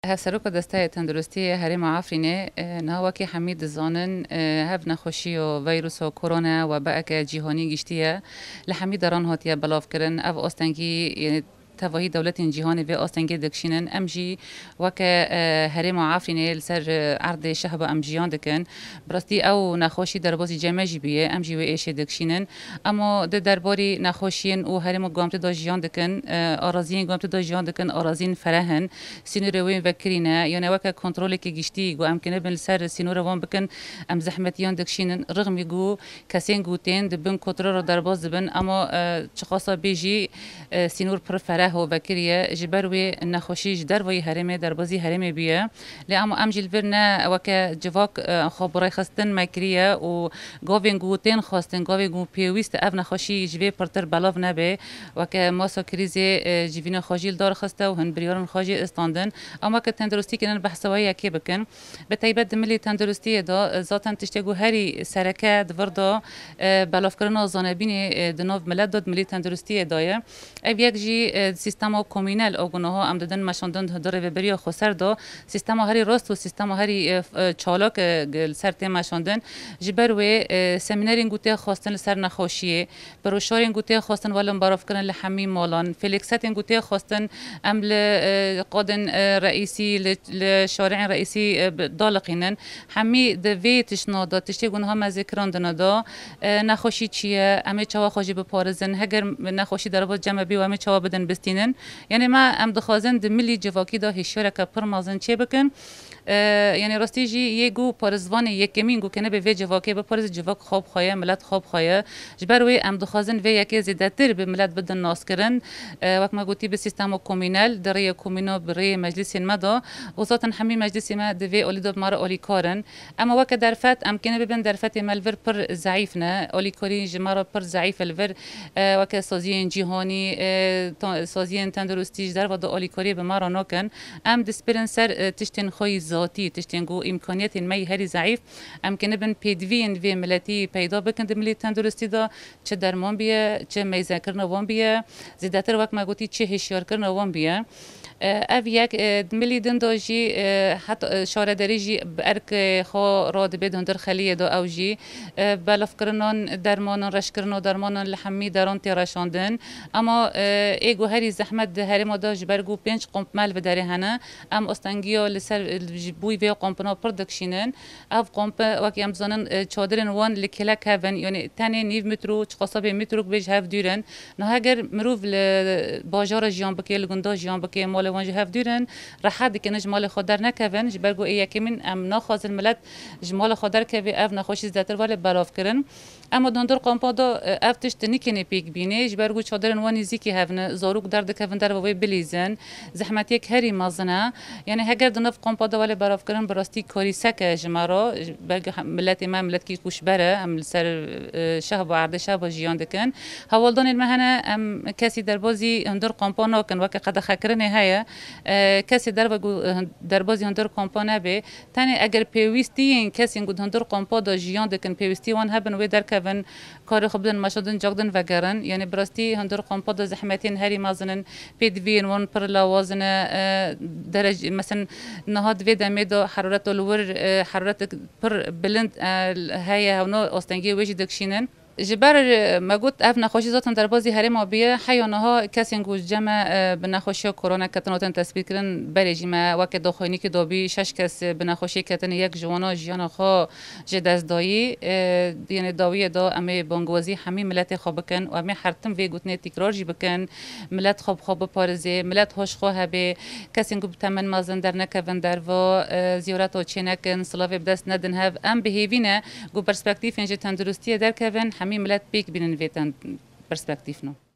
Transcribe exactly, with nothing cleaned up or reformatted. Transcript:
هفسروک دسته تندرستی هرم عفرینه نهواکی حمید زانن هف نخوشی و ویروس و کرونا و باک جهانی گشتیه لحمید ران هاتیه بلاف کرن اف استنگی تواهی دولت جهانی و استنگی دکشینن امجی وک هرم عفرینه لسر عرض شهب امجیان دکن براستی او نخوشی در بازی جمعی بیه امجی و ایش دکشینن اما در درباری نخوشین و هرم گامت دا جیان دکن آرازین گامت دا جیان دکن آرازین فرهن سینور وین وکرینه یعنی وک کنترلی که گشتی گو امکنه بن سر سینور وان بکن ام زحمتیان دکشینن رغم گو کسین گوتین دبن کنترل در باز دبن اما چخاصا بیجی سینور پر فرح و وکریه جبروی نخوشیش در وی هرمه در بازی هرمه بیه لام ام جلورنا وک جواک خبرای خستن مکریه و گاوین گوتین خواستن گاوی گو پیوست اف نخوشی جوی پرتر بلاف نبه وک ماسا کریزی جوینا خاجیل دار خسته و هن بریارن خاجی استاندن اما که تندرستی کنن بحثوایی یکی بکن به تایبت ملی تندرستی دا ذاتن تشتگو هری سرکه دوردا بلاف کردن زانبین دناو ملت داد ملی تندرستی دایه اب یک جی سیستم کمونال او گناه ام دادن مشاندن داره و بریا خسر دا سیستم هری راست و سیستم هری چالاک سر تیم مشاندن جبر و سمینارین گوته خواستن سر نخوشیه بروشارین گوته خواستن ولن باراف کردن لحمی مالان فلیکساتین گوته خواستن عمل قادن رئیسی لشارع رئیسی دالقینن همی دوی تشنادا تشتی گناه مذکران دنادا نخوشی چیه همه چوا خوشی بپارزن هگر نخوشی در باز جمع بی و همه چوا بدن بستینن یعنی ما ام دخوازن دملی جواکی دا هشیاره که پر مازن چه بکن یعنی راستی جی یه گو پارزوان یکمین گو کنه به وی جواکی به پارز جواک خواب خواهی ملت خواب خواهی جبر وی ام دخوازن وی یکی زیادتر به ملت بدن ناس کرن وقت ما گوتی به سیستم کمونال دره کمونا بره مجلس مدا و ذاتن همین مجلس ما دوی اولی دو مار اولی کارن اما وقت درفت ام کنه ببین درفت ملور پر ضعیف نه اولی کاری جمارا پر ضعیف الور وقت سازی جهانی سازی تندرستی در و دو اولی کاری به مارا نکن ام دسپرن سر تشتن خوی ذاتی تشتن گو امکانیت می هری ضعیف ام کنه بن پیدوین و ملتی پیدا بکند ملی تندرستی دا چه درمان بیه چه میزه کردن وان بیه زیادتر وقت ما گویی چه هشیار کردن وان بیه اف یک ملی دنداجی حتی شارع دریجی برک خو راد بدون در خلیه دو اوجی بلاف کردن درمان رش کردن درمان لحمی دران تراشاندن اما ایگو هری زحمت هری مداج برگو پنج قمپ مال و داره هنه ام استنگیا لسر بوی و قمپنا پردکشینن اف قمپ وقتی ام زنن چادرن وان لکلا کهون یعنی تنی نیو مترو چقصاب مترو بهش هف دیرن نه اگر مروف باجار جیان بکی لگندا جیان بکی مال وان جهف دیرن راحت که نجمال خودر نکهون جبرگو ای که من ام نخواز الملت جمال خودر که به اف نخوشی زدتر ولی بلاف کرن اما دندر قمپا دا اف تشت نکنه پیک بینه جبرگو چادرن وانی زیکی هفن زاروک درد کهون در وی بلیزن زحمت یک هری مازنه یعنی هگر دنف قمپا دا ولی بلاف کرن براستی کاری سکه جمارا بلکه ملت ما ملت کی کوش بره ام سر شهب و عرض شهب جیان دکن حوالدان المهنه ام کسی در بازی دندر قمپا نکن وقت قد خکرنه هیا کسی در وگو در بازی هندر کمپانه به تنی اگر پیوستی این کسی گود هندر کمپا دا جیان دکن پیوستی وان هبن و در کون کار خوب دن مشادن جگدن وگرن یعنی براستی هندر کمپا دا زحمتین هری مازنن پیدوین وان پر لوازن درجه مثلا نهاد وی دمی دا حرارت الور حرارت پر بلند هی هونو استنگی ویج دکشینن جبر ما قلت اف نخوشی ذاتن در بازی هرم آبیه حیانها کسی نگوش جمع به نخوشی کرونا کتناتن تثبیت کردن برای ما وقت داخلی که دابی شش کس به نخوشی کتن یک جوانا جیان خو جداز دایی یعنی داویه دا امی بانگوازی همه ملت خواب بکن و امی حرتم وی گوتنه تکرار جی بکن ملت خواب خواب پارزه ملت هوش خواه به کسی نگو تمن مازن در نکون در و زیارت و چه نکن صلاف بدست ندن هف ام بهیوینه گو پرسپکتیف انجا تندرستی در کون همه ملت بیک بینن ویتن پرسپکتیف نو